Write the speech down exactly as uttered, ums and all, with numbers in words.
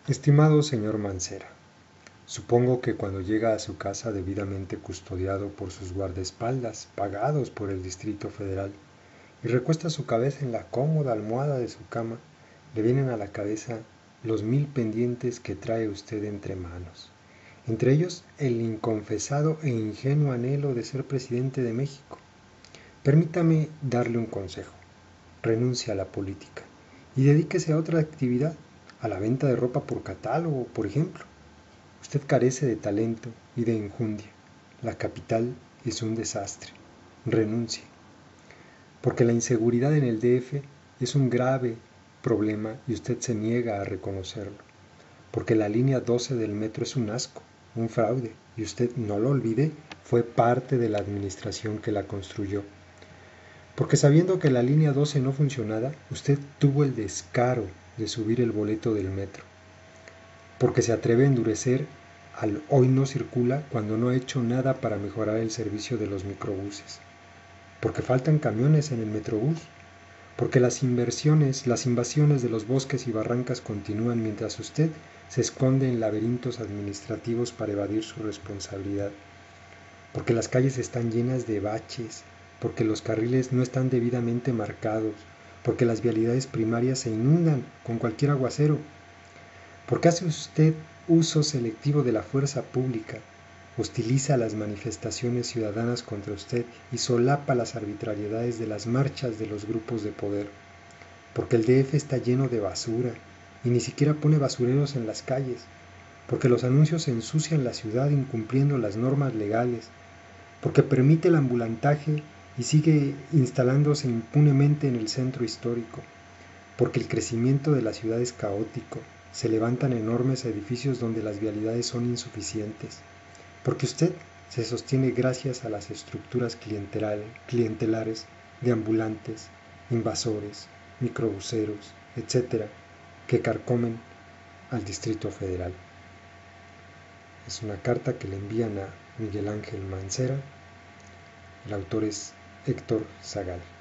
Estimado señor Mancera, supongo que cuando llega a su casa debidamente custodiado por sus guardaespaldas, pagados por el Distrito Federal, y recuesta su cabeza en la cómoda almohada de su cama, le vienen a la cabeza los mil pendientes que trae usted entre manos, entre ellos el inconfesado e ingenuo anhelo de ser presidente de México. Permítame darle un consejo: renuncie a la política y dedíquese a otra actividad, a la venta de ropa por catálogo, por ejemplo. Usted carece de talento y de enjundia. La capital es un desastre. Renuncie. Porque la inseguridad en el D F es un grave problema y usted se niega a reconocerlo. Porque la línea doce del metro es un asco, un fraude, y usted, no lo olvide, fue parte de la administración que la construyó. Porque sabiendo que la línea doce no funcionaba, usted tuvo el descaro de subir el boleto del metro. Porque se atreve a endurecer al hoy no circula cuando no ha hecho nada para mejorar el servicio de los microbuses. Porque faltan camiones en el metrobús. Porque las inversiones, las invasiones de los bosques y barrancas continúan mientras usted se esconde en laberintos administrativos para evadir su responsabilidad. Porque las calles están llenas de baches, porque los carriles no están debidamente marcados, porque las vialidades primarias se inundan con cualquier aguacero. ¿Por qué hace usted uso selectivo de la fuerza pública? Hostiliza las manifestaciones ciudadanas contra usted y solapa las arbitrariedades de las marchas de los grupos de poder. Porque el D F está lleno de basura y ni siquiera pone basureros en las calles. Porque los anuncios ensucian la ciudad incumpliendo las normas legales. Porque permite el ambulantaje y sigue instalándose impunemente en el centro histórico. Porque el crecimiento de la ciudad es caótico. Se levantan enormes edificios donde las vialidades son insuficientes. Porque usted se sostiene gracias a las estructuras clientelares de ambulantes, invasores, microbuseros, etcétera, que carcomen al Distrito Federal. Es una carta que le envían a Miguel Ángel Mancera. El autor es Héctor Zagal.